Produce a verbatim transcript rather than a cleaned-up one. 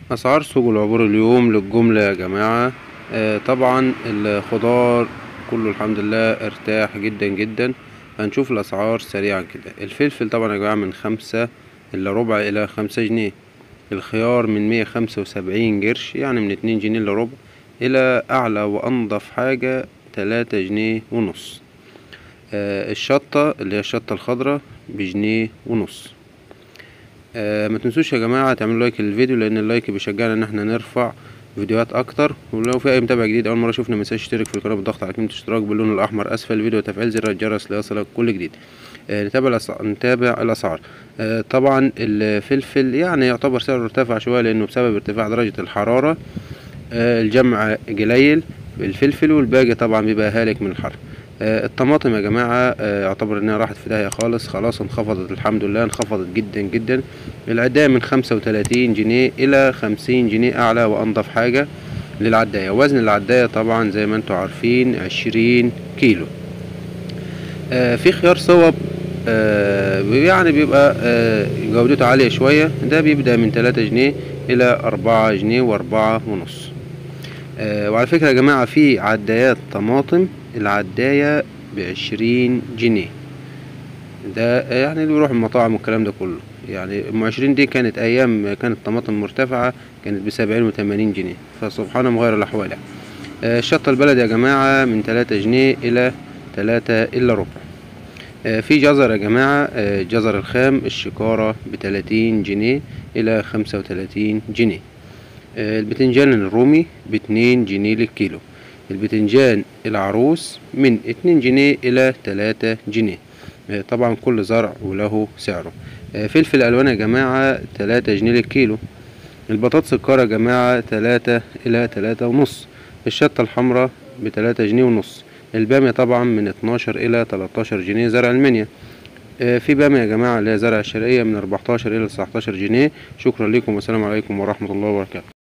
أسعار سوق العبور اليوم للجملة يا جماعة. آه طبعا الخضار كله الحمد لله ارتاح جدا جدا. هنشوف الأسعار سريعا كده. الفلفل طبعا يا جماعة من خمسة إلا ربع إلى خمسة جنيه. الخيار من مية خمسة وسبعين قرش، يعني من اتنين جنيه إلا ربع، إلى أعلى وأنضف حاجة تلاتة جنيه ونص. آه الشطة اللي هي الشطة الخضراء بجنيه ونص. آه ما تنسوش يا جماعة تعملوا لايك للفيديو، لان اللايك بيشجعنا ان احنا نرفع فيديوهات اكتر. ولو في اي متابع جديد اول مرة شوفنا، متنساش تشترك في القناة بالضغط على كلمة اشتراك باللون الاحمر اسفل الفيديو وتفعيل زر الجرس ليصلك كل جديد. آه نتابع الأسعار. نتابع الاسعار. آه طبعا الفلفل يعني يعتبر سعره ارتفع شوية لانه بسبب ارتفاع درجة الحرارة. آه الجمع قليل الفلفل، والباقي طبعا بيبقى هالك من الحر. آه الطماطم يا جماعة آه يعتبر انها راحت في داهية خالص، خلاص انخفضت الحمد لله، انخفضت جدا جدا. العداية من خمسة وتلاتين جنيه الى خمسين جنيه اعلى وانضف حاجة للعداية. وزن العداية طبعا زي ما انتوا عارفين عشرين كيلو. آه في خيار صوب آه يعني بيبقى آه جودته عالية شوية، ده بيبدأ من تلاتة جنيه الى اربعة جنيه واربعة ونص. آه وعلى فكرة يا جماعة في عدايات طماطم العداية بعشرين جنيه، ده يعني اللي بيروح المطاعم والكلام ده كله. يعني ام عشرين دي كانت ايام كانت الطماطم مرتفعة، كانت بسبعين وتمانين جنيه، فسبحان مغير الاحوال يعني. آه الشطة البلد يا جماعة من تلاتة جنيه الى تلاتة الا ربع. آه في جزر يا جماعة، آه جزر الخام الشكارة بتلاتين جنيه الى خمسة وتلاتين جنيه. البتنجان الرومي باتنين جنيه للكيلو. البتنجان العروس من اتنين جنيه الى تلاتة جنيه. طبعا كل زرع وله سعره. فلفل الوان يا جماعة تلاتة جنيه للكيلو. البطاطس الكارة يا جماعة تلاتة الى تلاتة ونص. الشطة الحمراء بتلاتة جنيه ونص. البامية طبعا من اتناشر الى تلاتاشر جنيه زرع المنيا. في بامية يا جماعة اللي هي زرع الشرقية من اربعتاشر الى تسعتاشر جنيه. شكرا لكم والسلام عليكم ورحمة الله وبركاته.